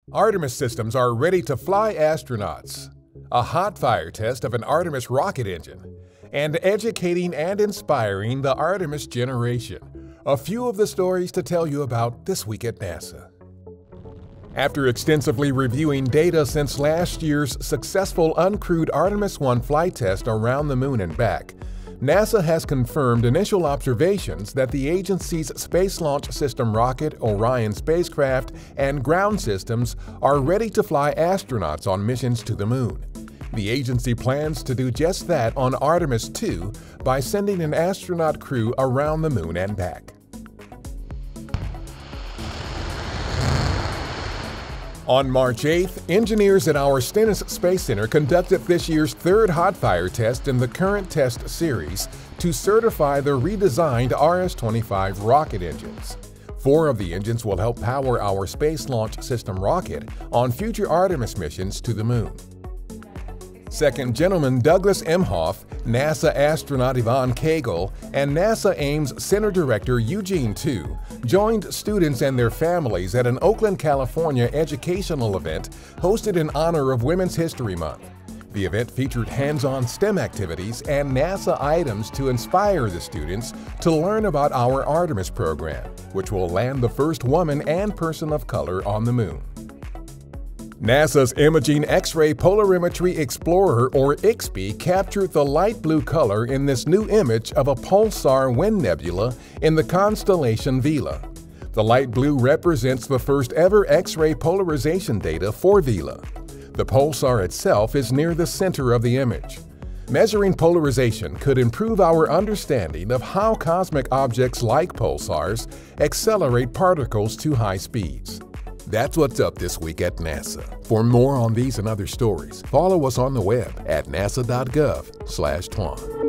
Artemis systems are ready to fly astronauts, a hot fire test of an Artemis rocket engine, and educating and inspiring the Artemis generation. A few of the stories to tell you about this week at NASA. After extensively reviewing data since last year's successful uncrewed Artemis 1 flight test around the moon and back, NASA has confirmed initial observations that the agency's Space Launch System rocket, Orion spacecraft, and ground systems are ready to fly astronauts on missions to the moon. The agency plans to do just that on Artemis 2 by sending an astronaut crew around the moon and back. On March 8th, engineers at our Stennis Space Center conducted this year's third hot fire test in the current test series to certify the redesigned RS-25 rocket engines. 4 of the engines will help power our Space Launch System rocket on future Artemis missions to the moon. Second Gentleman Douglas Emhoff, NASA astronaut Yvonne Cagle, and NASA Ames Center Director Eugene Tu joined students and their families at an Oakland, California educational event hosted in honor of Women's History Month. The event featured hands-on STEM activities and NASA items to inspire the students to learn about our Artemis program, which will land the first woman and person of color on the moon. NASA's Imaging X-ray Polarimetry Explorer, or IXPE, captured the light blue color in this new image of a pulsar wind nebula in the constellation VELA. The light blue represents the first ever X-ray polarization data for VELA. The pulsar itself is near the center of the image. Measuring polarization could improve our understanding of how cosmic objects like pulsars accelerate particles to high speeds. That's what's up this week at NASA. For more on these and other stories, follow us on the web at nasa.gov/twan.